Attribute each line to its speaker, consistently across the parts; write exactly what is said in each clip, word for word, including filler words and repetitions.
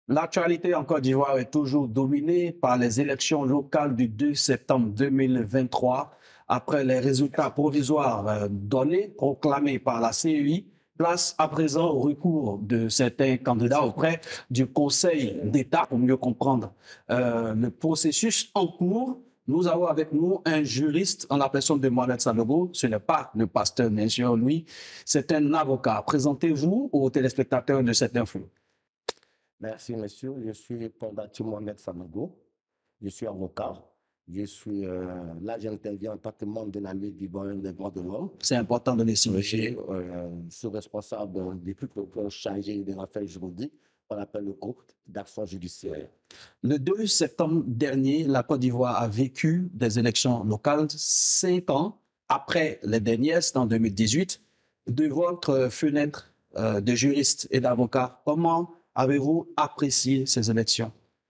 Speaker 1: L'actualité en Côte d'Ivoire est toujours dominée par les élections locales du deux septembre deux mille vingt-trois. Après les résultats provisoires euh, donnés, proclamés par la C E I, place à présent au recours de certains candidats auprès du Conseil d'État pour mieux comprendre euh, le processus en cours. Nous avons avec nous un juriste en la personne de Mohamed Sanogo. Ce n'est pas le pasteur, bien sûr, lui. C'est un avocat. Présentez-vous aux téléspectateurs de cette info.
Speaker 2: Merci, monsieur. Je suis Pondati Mohamed Sanogo. Je suis avocat. Je suis, euh, là, j'interviens en tant que membre de la Ligue ivoirienne des droits de l'homme.
Speaker 1: C'est important de le
Speaker 2: Je
Speaker 1: signifier.
Speaker 2: euh, suis responsable des plus chargés des affaires juridiques. On appelle le groupe d'action judiciaire.
Speaker 1: Le deux septembre dernier, la Côte d'Ivoire a vécu des élections locales cinq ans après les dernières, c'était en deux mille dix-huit. De votre fenêtre euh, de juriste et d'avocat, comment avez-vous apprécié ces élections?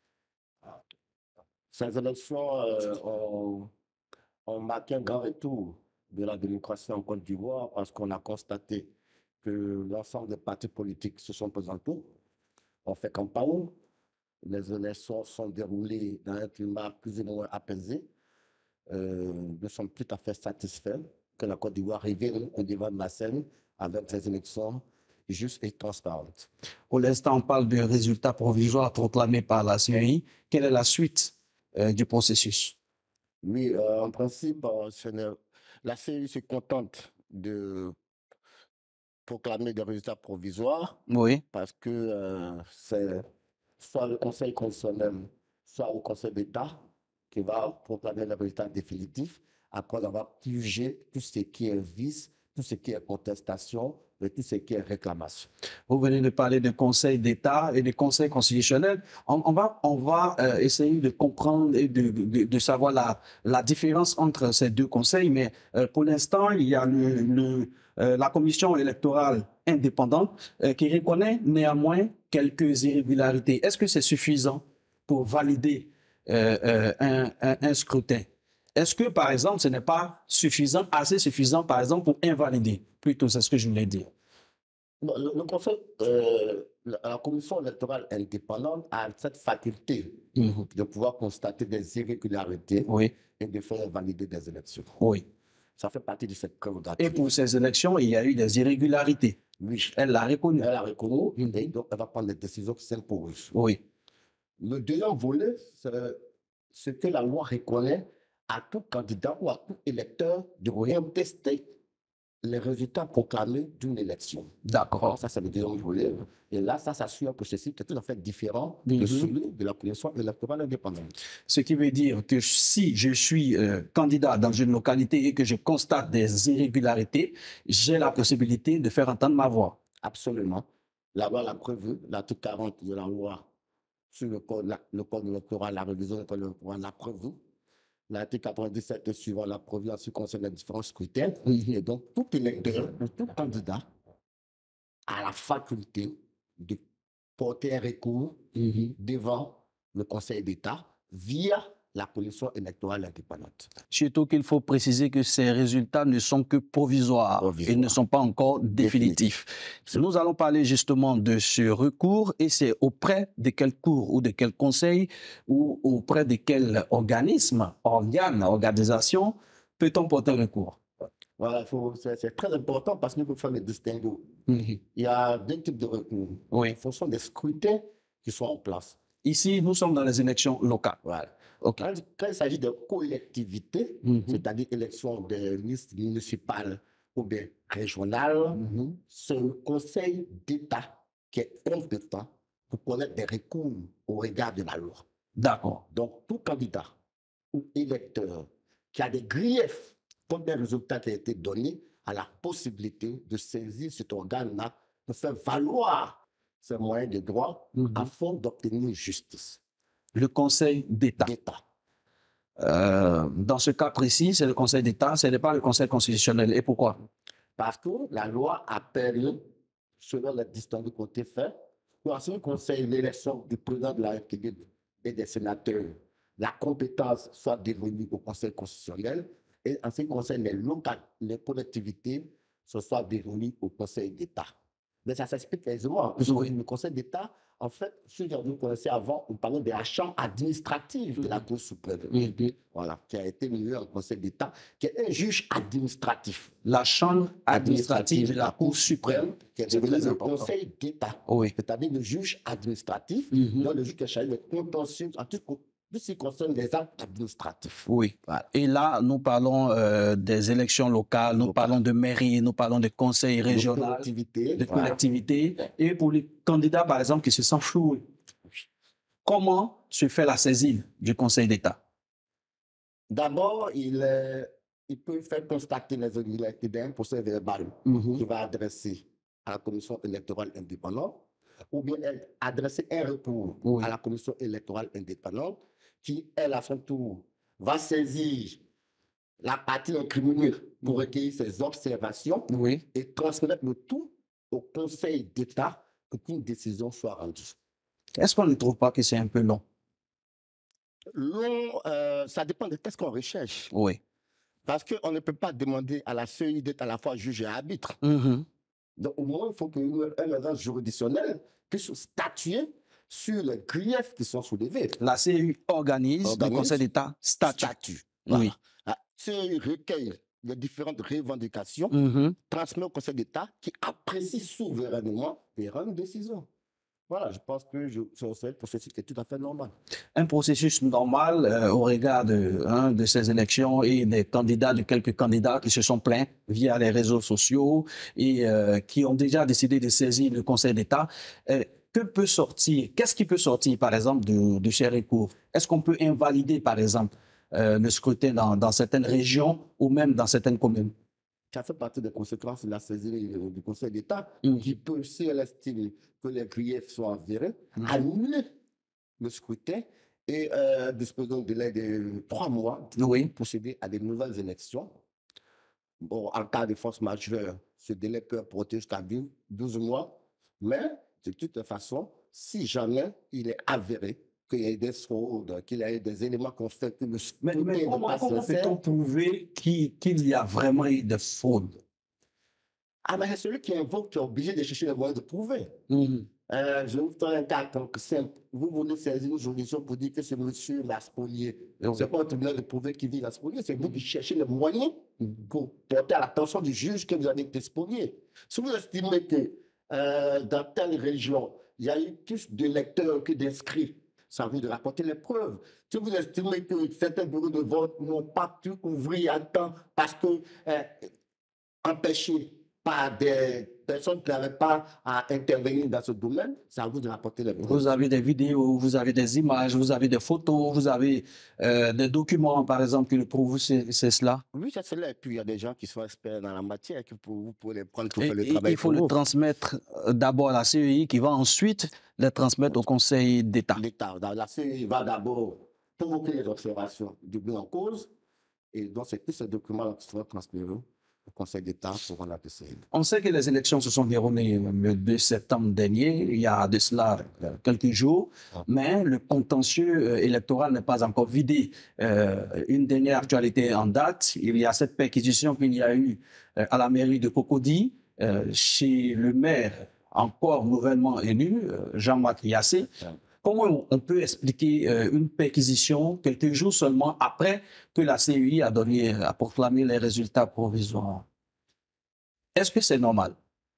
Speaker 2: Ces élections euh, ont, ont marqué un grand retour de la démocratie en Côte d'Ivoire parce qu'on a constaté que l'ensemble des partis politiques se sont présentés, ont fait campagne. Les élections sont déroulées dans un climat plus ou moins apaisé. Euh, nous sommes tout à fait satisfaits que la Côte d'Ivoire arrive au devant de la scène avec des élections justes et transparentes.
Speaker 1: Pour l'instant, on parle de résultats provisoires proclamés par la C E I. Quelle est la suite euh, du processus?
Speaker 2: Oui, euh, en principe, euh, ce la C E I se contente de proclamer des résultats provisoires
Speaker 1: Oui.
Speaker 2: parce que euh, c'est soit le Conseil constitutionnel, soit le Conseil d'État qui va proclamer les résultats définitifs après avoir purgé tout ce qui est vice, tout ce qui est contestation et tout ce qui est réclamation.
Speaker 1: Vous venez de parler de Conseil d'État et de Conseil constitutionnel. On, on va, on va euh, essayer de comprendre et de, de, de savoir la, la différence entre ces deux conseils, mais euh, pour l'instant, il y a le, le, euh, la commission électorale indépendante euh, qui reconnaît néanmoins quelques irrégularités. Est-ce que c'est suffisant pour valider euh, euh, un, un, un scrutin? Est-ce que, par exemple, ce n'est pas suffisant, assez suffisant, par exemple, pour invalider? Plutôt, c'est ce que je voulais dire.
Speaker 2: Non, le, le Conseil, euh, la, la commission électorale indépendante a cette faculté
Speaker 1: Mhm.
Speaker 2: de pouvoir constater des irrégularités
Speaker 1: Oui,
Speaker 2: et de faire valider des élections.
Speaker 1: oui.
Speaker 2: Ça fait partie de cette
Speaker 1: Et
Speaker 2: prérogative.
Speaker 1: pour ces élections, il y a eu des irrégularités.
Speaker 2: Oui,
Speaker 1: Elle l'a reconnu.
Speaker 2: elle a reconnu
Speaker 1: Mhm.
Speaker 2: et donc elle va prendre des décisions qui s'imposent.
Speaker 1: Oui,
Speaker 2: Le deuxième volet, c'est ce que la loi reconnaît à tout candidat ou à tout électeur de
Speaker 1: oui.
Speaker 2: contester les résultats proclamés d'une élection.
Speaker 1: D'accord.
Speaker 2: Ça, c'est le deuxième volet. Et là, ça s'assure que ceci est tout à fait différent de
Speaker 1: Mhm.
Speaker 2: celui de la commission électorale indépendante.
Speaker 1: Ce qui veut dire que si je suis euh, candidat dans une localité et que je constate des irrégularités, j'ai la possibilité de faire entendre ma voix.
Speaker 2: Absolument. La loi l'a prévu, l'article quarante de la loi sur le code, la, le code électoral, la révision du code électoral l'a prévu. L'article quatre-vingt-dix-sept suivant l'a prévu en ce qui concerne les différents scrutins.
Speaker 1: Mhm.
Speaker 2: Et donc, tout électeur ou tout candidat a la faculté de porter un recours
Speaker 1: Mhm.
Speaker 2: devant le Conseil d'État via la commission électorale indépendante.
Speaker 1: Surtout qu'il faut préciser que ces résultats ne sont que provisoires.
Speaker 2: Provisoire.
Speaker 1: Ils ne sont pas encore définitifs.
Speaker 2: Définitif.
Speaker 1: Nous allons parler justement de ce recours et c'est auprès de quel cours ou de quel conseil ou auprès de quel organisme, organe, organisation peut-on porter un recours?
Speaker 2: Voilà, c'est très important parce qu'il faut faire le distinguo.
Speaker 1: Mhm.
Speaker 2: Il y a deux types de recours
Speaker 1: Oui.
Speaker 2: en fonction des scrutins qui sont en place.
Speaker 1: Ici, nous sommes dans les élections locales.
Speaker 2: Voilà.
Speaker 1: OK.
Speaker 2: Quand, quand il s'agit de collectivités,
Speaker 1: Mhm.
Speaker 2: c'est-à-dire élections des listes municipales ou bien régionales,
Speaker 1: Mhm.
Speaker 2: c'est le Conseil d'État qui est compétent pour connaître des recours au regard de la loi.
Speaker 1: D'accord.
Speaker 2: Donc, tout candidat ou électeur qui a des griefs contre les résultats qui ont été donnés a la possibilité de saisir cet organe-là pour faire valoir ses moyens de droit
Speaker 1: Mhm.
Speaker 2: afin d'obtenir justice
Speaker 1: Le Conseil d'État.
Speaker 2: d'État.
Speaker 1: Euh, dans ce cas précis, c'est le Conseil d'État, ce n'est pas le Conseil constitutionnel. Et pourquoi?
Speaker 2: Parce que la loi appelle, selon les distinguos qui ont été faits, pour ce qui concerne l'élection du président de la République et des sénateurs, la compétence soit dévolue au Conseil constitutionnel et en ce qui concerne les, local, les collectivités, ce soit dévolu au Conseil d'État. Mais ça s'explique aisément.
Speaker 1: Oui.
Speaker 2: Le Conseil d'État, en fait, si vous connaissez avant, on parlait de la chambre administrative de la Cour suprême.
Speaker 1: Mhm.
Speaker 2: Voilà, qui a été mis en Conseil d'État, qui est un juge administratif.
Speaker 1: La chambre administrative de la Cour suprême,
Speaker 2: qui est
Speaker 1: c'est
Speaker 2: devenu
Speaker 1: très
Speaker 2: le
Speaker 1: important.
Speaker 2: Conseil d'État.
Speaker 1: Oui.
Speaker 2: C'est-à-dire le juge administratif,
Speaker 1: Mhm.
Speaker 2: donc le juge qui est chargé de contentieux en tout tout ce qui concerne les actes administratifs.
Speaker 1: Oui.
Speaker 2: Voilà.
Speaker 1: Et là, nous parlons euh, des élections locales, nous
Speaker 2: Local.
Speaker 1: parlons de mairie, nous parlons de conseils
Speaker 2: De
Speaker 1: régionaux,
Speaker 2: collectivité.
Speaker 1: de
Speaker 2: Voilà.
Speaker 1: collectivités. Et pour les candidats, par exemple, qui se sentent floués, comment se fait la saisine du Conseil d'État?
Speaker 2: D'abord, il, euh, il peut faire constater les irrégularités d'un procès verbal
Speaker 1: Mhm.
Speaker 2: qu'il va adresser à la commission électorale indépendante, ou bien elle- adresser un recours
Speaker 1: Oui.
Speaker 2: à la commission électorale indépendante, qui, elle, à son tour, va saisir la partie incriminée pour recueillir ses observations
Speaker 1: Oui.
Speaker 2: et transmettre le tout au Conseil d'État pour qu'une décision soit rendue.
Speaker 1: Est-ce qu'on ne trouve pas que c'est un peu long?
Speaker 2: Long, euh, ça dépend de qu'est-ce qu'on recherche.
Speaker 1: Oui.
Speaker 2: Parce qu'on ne peut pas demander à la C E I d'être à la fois juge et arbitre.
Speaker 1: Mhm.
Speaker 2: Donc, au moins, il faut qu'un agent juridictionnel puisse statuer sur les griefs qui sont soulevés.
Speaker 1: La C E I organise,
Speaker 2: Organise,
Speaker 1: le Conseil d'État statue.
Speaker 2: Statut.
Speaker 1: Oui.
Speaker 2: Voilà. La C E I recueille les différentes revendications,
Speaker 1: Mhm.
Speaker 2: transmet au Conseil d'État qui apprécie souverainement et rend une décision. Voilà, je pense que je- c'est un processus qui est tout à fait normal.
Speaker 1: Un processus normal euh, au regard de, hein, de ces élections et des candidats, de quelques candidats qui se sont plaints via les réseaux sociaux et euh, qui ont déjà décidé de saisir le Conseil d'État. Euh, que peut sortir, qu'est-ce qui peut sortir, par exemple, de, de ces recours? Est-ce qu'on peut invalider, par exemple, euh, le scrutin dans, dans certaines régions ou même dans certaines communes?
Speaker 2: Ça fait partie des conséquences de la saisie euh, du Conseil d'État,
Speaker 1: Mhm.
Speaker 2: qui peut, si elle estime que les griefs sont avérés,
Speaker 1: Mhm.
Speaker 2: annuler le scrutin et euh, disposer d'un délai de trois mois
Speaker 1: Oui.
Speaker 2: pour procéder à de nouvelles élections. Bon, en cas de force majeure, ce délai peut porter jusqu'à douze mois, mais de toute façon, si jamais il est avéré qu'il y a eu des fraudes, qu'il y a eu des éléments qui ont fait que le
Speaker 1: Mais,
Speaker 2: scrutin
Speaker 1: mais
Speaker 2: n'est
Speaker 1: comment,
Speaker 2: pas
Speaker 1: comment
Speaker 2: sincère,
Speaker 1: peut-on prouver qu'il qu'il y a vraiment eu de fraude?
Speaker 2: ah, mais c'est celui qui invoque qui est obligé de chercher les moyens de prouver.
Speaker 1: Mhm.
Speaker 2: Euh, je vous donne un cas donc simple. Vous voulez saisir une juridiction pour dire que c'est monsieur l'a spolié.
Speaker 1: Oui.
Speaker 2: Ce n'est pas un tribunal de prouver qui vit l'a spolié, c'est vous qui cherchez les moyens pour porter à l'attention du juge que vous avez été spolié. Si vous estimez que euh, dans telle région, il y a eu plus d'électeurs que d'inscrits, ça veut dire de rapporter les preuves. Si vous estimez que certains bureaux de vote n'ont pas pu ouvrir à temps parce que euh, empêchés par des personnes qui n'avaient pas à intervenir dans ce domaine, ça vous de rapporter les preuves.
Speaker 1: Vous avez des vidéos, vous avez des images, vous avez des photos, vous avez euh, des documents, par exemple, qui le prouvent, c'est c'est cela.
Speaker 2: Oui, c'est cela. Et puis, il y a des gens qui sont experts dans la matière, que pour, vous pouvez les prendre pour
Speaker 1: Et,
Speaker 2: faire le
Speaker 1: et
Speaker 2: travail
Speaker 1: il faut
Speaker 2: pour
Speaker 1: le
Speaker 2: vous.
Speaker 1: transmettre euh, d'abord à la C E I qui va ensuite le transmettre au Conseil d'État.
Speaker 2: L'État, dans la C E I va d'abord provoquer les observations du bien en cause, et donc c'est tous ces documents qui seront transmis au Conseil d'État pour rendre la décision.
Speaker 1: On sait que les élections se sont déroulées le deux septembre dernier, il y a de cela euh, quelques jours, mais le contentieux euh, électoral n'est pas encore vidé. Euh, une dernière actualité en date, il y a cette perquisition qu'il y a eu euh, à la mairie de Cocody, euh, chez le maire encore nouvellement élu, euh, Jean-Marc Yassé. Comment on peut expliquer euh, une perquisition quelques jours seulement après que la C E I a donné, a proclamé les résultats provisoires? Est-ce que c'est normal?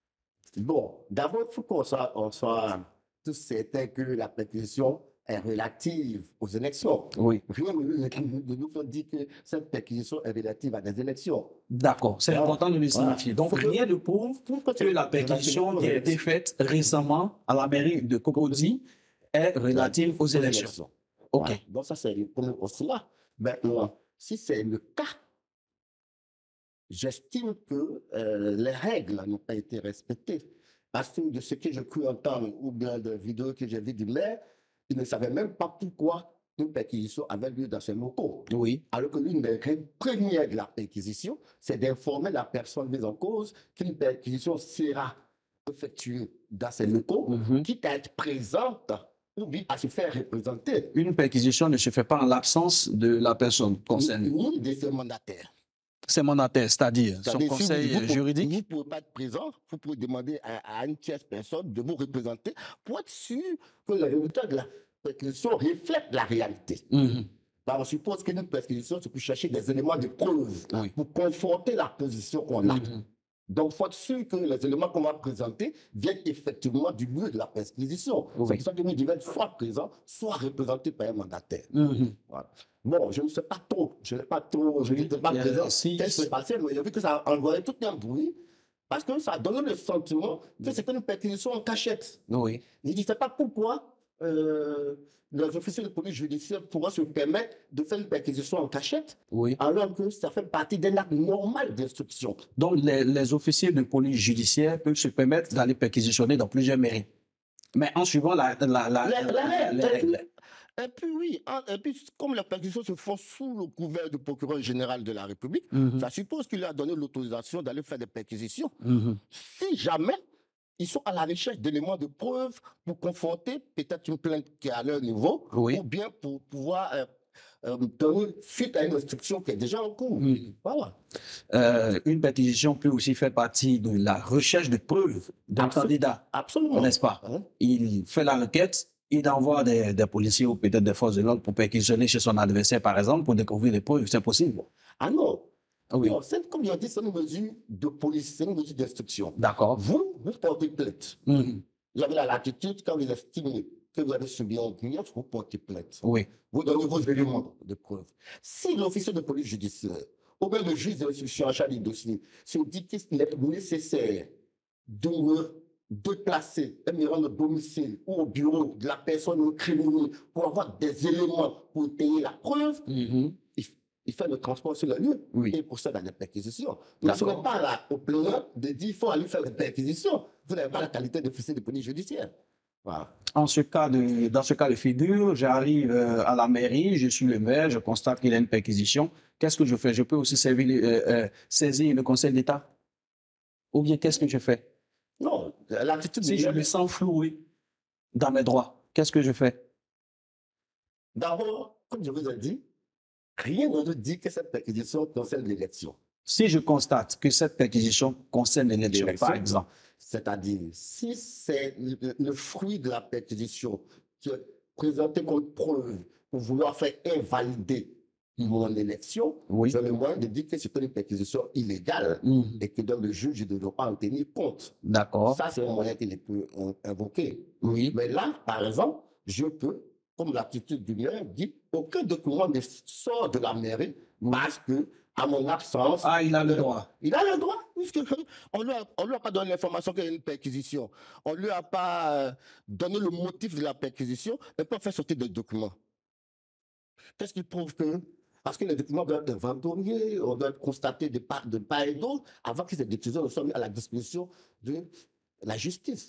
Speaker 2: Bon, d'abord, il faut qu'on soit, on soit tous certains que la perquisition est relative aux élections.
Speaker 1: Oui.
Speaker 2: Rien ne nous fait dire que cette perquisition est relative à des élections.
Speaker 1: D'accord, c'est
Speaker 2: Alors,
Speaker 1: important de le
Speaker 2: voilà.
Speaker 1: signifier. Donc,
Speaker 2: Faut que-
Speaker 1: rien ne prouve
Speaker 2: faut que
Speaker 1: que la perquisition qui a été faite récemment à la mairie de Cocody est relative aux élections. OK.
Speaker 2: Voilà. Donc, ça, c'est le premier postulat. Maintenant, si c'est le cas, j'estime que euh, les règles n'ont pas été respectées. Parce que de ce que j'ai cru entendre, ou bien de vidéos que j'ai vues du maire, il ne savait même pas pourquoi une perquisition avait lieu dans ses locaux.
Speaker 1: Oui.
Speaker 2: Alors que l'une des règles premières de la perquisition, c'est d'informer la personne mise en cause qu'une perquisition sera effectuée dans ses locaux,
Speaker 1: Mhm.
Speaker 2: quitte à être présente ou bien à se faire représenter.
Speaker 1: Une perquisition ne se fait pas en l'absence de la personne concernée.
Speaker 2: Ni de ses mandataires.
Speaker 1: C'est mandataire, c'est-à-dire son
Speaker 2: C'est-à-dire, si
Speaker 1: conseil
Speaker 2: vous, vous,
Speaker 1: juridique.
Speaker 2: vous ne pouvez pas être présent, vous pouvez demander à, à une tierce personne de vous représenter pour être sûr que le résultat de la perquisition reflète la réalité.
Speaker 1: Mhm.
Speaker 2: Alors, on suppose qu'une perquisition, c'est pour chercher des éléments de preuve,
Speaker 1: Oui.
Speaker 2: pour conforter la position qu'on a.
Speaker 1: Mhm.
Speaker 2: Donc, il faut être sûr que les éléments qu'on va présenter viennent effectivement du lieu de la perquisition.
Speaker 1: Oui.
Speaker 2: C'est pour ça que nous devons être soit présents, soit représentés par un mandataire.
Speaker 1: Mhm.
Speaker 2: Voilà. Bon, je ne sais pas trop, je n'ai pas trop, je n'étais pas
Speaker 1: Euh,
Speaker 2: présent.
Speaker 1: si-
Speaker 2: Qu'est-ce qui s'est passé? Mais j'ai vu que ça a envoyé tout un bruit parce que ça a donné le sentiment que c'était une perquisition en cachette.
Speaker 1: Oui.
Speaker 2: Je ne sais pas pourquoi euh, les officiers de police judiciaire pourraient se permettre de faire une perquisition en cachette
Speaker 1: Oui.
Speaker 2: alors que ça fait partie d'un acte normal d'instruction.
Speaker 1: Donc, les, les officiers de police judiciaire peuvent se permettre d'aller perquisitionner dans plusieurs mairies. Mais en suivant la... la, la,
Speaker 2: La- la règle,
Speaker 1: la-
Speaker 2: et puis-
Speaker 1: la-
Speaker 2: Et puis oui, hein, et puis comme les perquisitions se font sous le couvert du procureur général de la République,
Speaker 1: Mhm.
Speaker 2: ça suppose qu'il a donné l'autorisation d'aller faire des perquisitions.
Speaker 1: Mhm.
Speaker 2: Si jamais ils sont à la recherche d'éléments de preuve pour conforter peut-être une plainte qui est à leur niveau,
Speaker 1: Oui.
Speaker 2: ou bien pour pouvoir euh, euh, donner suite à une instruction qui est déjà en cours.
Speaker 1: Mhm.
Speaker 2: Voilà.
Speaker 1: Euh, une perquisition peut aussi faire partie de la recherche de preuves d'un
Speaker 2: Absol-
Speaker 1: candidat,
Speaker 2: Absolument.
Speaker 1: n'est-ce pas?
Speaker 2: Hein?
Speaker 1: Il fait la requête, il envoie des, des policiers ou peut-être des forces de l'ordre pour perquisitionner chez son adversaire, par exemple, pour découvrir des preuves. C'est possible.
Speaker 2: Ah non.
Speaker 1: Oui.
Speaker 2: Non, c'est- comme je dis, c'est une mesure de police, c'est une mesure d'instruction.
Speaker 1: D'accord.
Speaker 2: Vous, vous portez plainte.
Speaker 1: Mhm.
Speaker 2: Vous avez la latitude, quand vous estimez que vous avez subi un grief, vous portez plainte.
Speaker 1: Oui.
Speaker 2: Vous donnez vos éléments de preuve. Si l'officier de police judiciaire, ou même le juge d'instruction en charge du dossier, se dit qu'il est nécessaire de me déplacer et me rendre au domicile ou au bureau de la personne criminelle pour avoir des éléments pour étayer la preuve,
Speaker 1: Mhm.
Speaker 2: il, il fait le transport sur le lieu
Speaker 1: Oui.
Speaker 2: et procède à la perquisition. Mais ce
Speaker 1: D'accord.
Speaker 2: n'est pas là, au plaignant de dire qu'il faut aller faire la perquisition. Vous n'avez pas la qualité d'officier de police judiciaire. Voilà.
Speaker 1: En ce cas de, dans ce cas de figure, j'arrive euh, à la mairie, je suis le maire, je constate qu'il y a une perquisition. Qu'est-ce que je fais? Je peux aussi servir, euh, euh, saisir le Conseil d'État? Ou bien qu'est-ce que je fais?
Speaker 2: Non, l'attitude
Speaker 1: Si
Speaker 2: du
Speaker 1: je
Speaker 2: maire-
Speaker 1: me sens floué dans mes droits, qu'est-ce que je fais?
Speaker 2: D'abord, comme je vous ai dit, rien ne nous dit que cette perquisition concerne l'élection.
Speaker 1: Si je constate que cette perquisition concerne l'élection,
Speaker 2: L'élection.
Speaker 1: par exemple,
Speaker 2: C'est-à-dire, si c'est le, le fruit de la perquisition qui est présenté comme preuve pour vouloir faire invalider mon élection,
Speaker 1: oui.
Speaker 2: j'ai le moyen de dire que c'est une perquisition illégale
Speaker 1: Mhm.
Speaker 2: et que donc le juge ne doit pas en tenir compte.
Speaker 1: D'accord.
Speaker 2: Ça, c'est un moyen qu'il peut euh, invoquer.
Speaker 1: Oui.
Speaker 2: Mais là, par exemple, je peux, comme l'attitude du maire, dire aucun document ne sort de la mairie parce que, à mon absence,
Speaker 1: Ah, il a le droit.
Speaker 2: il a le droit, puisque on lui a, on lui a pas donné l'information qu'il y a une perquisition. On lui a pas euh, donné le motif de la perquisition et puis on fait sortir des documents. Qu'est-ce qui prouve que? Parce que les documents doivent être inventoriés, on doit constater de part, de part et d'autre avant que ces décisions ne soient mises à la disposition de la justice.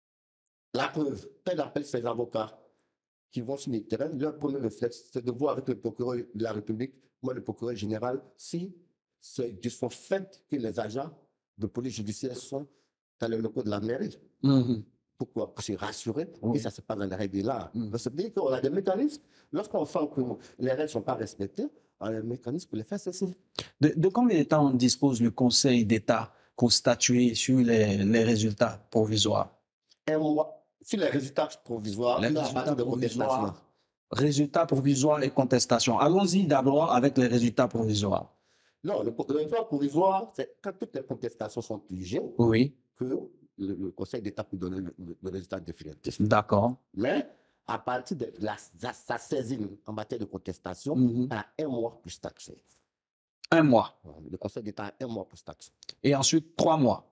Speaker 2: La preuve, tel appelle ses avocats qui vont sur le terrain, leur premier réflexe, c'est de voir avec le procureur de la République, moi le procureur général, si c'est de son fait que les agents de police judiciaire sont dans le locaux de la mairie.
Speaker 1: Mhm.
Speaker 2: Pourquoi? Pour se rassurer
Speaker 1: Oui.
Speaker 2: que ça se passe dans les règles de l'art.
Speaker 1: Mhm.
Speaker 2: Ça veut dire qu'on a des mécanismes. Lorsqu'on sent que les règles ne sont pas respectées, on a des mécanismes pour les faire cesser.
Speaker 1: De, de combien de temps dispose le Conseil d'État pour statuer sur les, les résultats provisoires?
Speaker 2: Un mois. Si les résultats provisoires,
Speaker 1: Les
Speaker 2: il y a
Speaker 1: résultats
Speaker 2: pas de contestation.
Speaker 1: provisoires. Résultats provisoires et contestation. Allons-y d'abord avec les résultats provisoires.
Speaker 2: Non, le, le résultat provisoire, c'est quand toutes les contestations sont pigées
Speaker 1: Oui,
Speaker 2: que le, le Conseil d'État peut donner le, le- le résultat définitif.
Speaker 1: d'accord.
Speaker 2: Mais à partir de la, sa, sa saisine en matière de contestation,
Speaker 1: Mhm.
Speaker 2: on a un mois pour statuer.
Speaker 1: Un mois.
Speaker 2: Le Conseil d'État a un mois pour statuer.
Speaker 1: Et ensuite trois mois.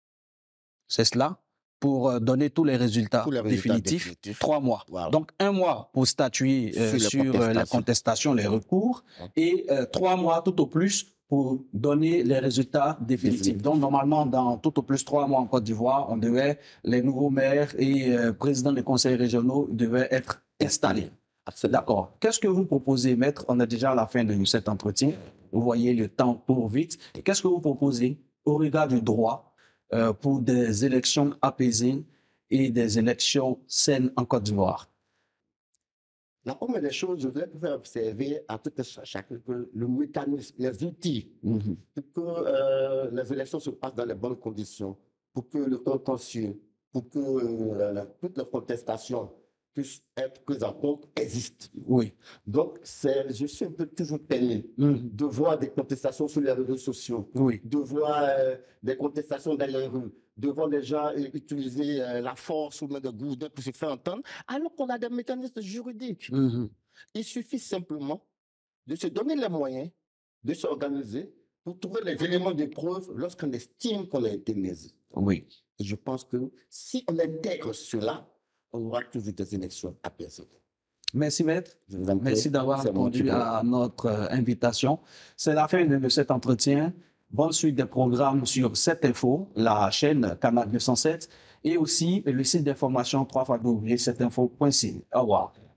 Speaker 1: C'est cela? Pour euh, donner tous les résultats,
Speaker 2: Tous les résultats
Speaker 1: définitifs,
Speaker 2: définitifs.
Speaker 1: trois mois.
Speaker 2: Voilà.
Speaker 1: Donc un mois pour statuer euh,
Speaker 2: Sur les
Speaker 1: sur euh, la
Speaker 2: contestations.
Speaker 1: contestation, les recours,
Speaker 2: Ouais.
Speaker 1: et euh, trois mois tout au plus pour donner les résultats définitifs.
Speaker 2: Définitifs.
Speaker 1: Donc normalement, dans tout au plus trois mois en Côte d'Ivoire, on devait, les nouveaux maires et euh, présidents des conseils régionaux devaient être installés.
Speaker 2: Absolument.
Speaker 1: D'accord. Qu'est-ce que vous proposez, maître? On est déjà à la fin de cet entretien. Vous voyez, le temps court vite. Qu'est-ce que vous proposez au regard du droit euh, pour des élections apaisées et des élections saines en Côte d'Ivoire?
Speaker 2: La première des choses, je voudrais faire observer à tout un chacun que le mécanisme, les outils,
Speaker 1: Mhm.
Speaker 2: pour que euh, les élections se passent dans les bonnes conditions, pour que le contentieux, pour que euh, toutes les contestations puissent être prises en compte, existent.
Speaker 1: Oui.
Speaker 2: Donc, c'est, je suis un peu toujours peiné
Speaker 1: Mhm.
Speaker 2: de voir des contestations sur les réseaux sociaux,
Speaker 1: Oui.
Speaker 2: de voir euh, des contestations dans les rues, de voir des gens euh, utiliser euh, la force ou même des gourdins pour se faire entendre, alors qu'on a des mécanismes juridiques.
Speaker 1: Mhm.
Speaker 2: Il suffit simplement de se donner les moyens de s'organiser pour trouver les éléments de preuve lorsqu'on estime qu'on a été lésé.
Speaker 1: Oui.
Speaker 2: Et je pense que si on intègre cela, on aura toujours des élections apaisées.
Speaker 1: Merci, maître.
Speaker 2: Je vous en prie.
Speaker 1: Merci d'avoir
Speaker 2: C'est moi qui
Speaker 1: répondu
Speaker 2: vous-
Speaker 1: à notre euh, invitation. C'est la fin de, de cet entretien. Bonne suite des programmes sur sept info, la chaîne Canal deux cent sept, et aussi le site d'information w w w point sept info point c. Au revoir.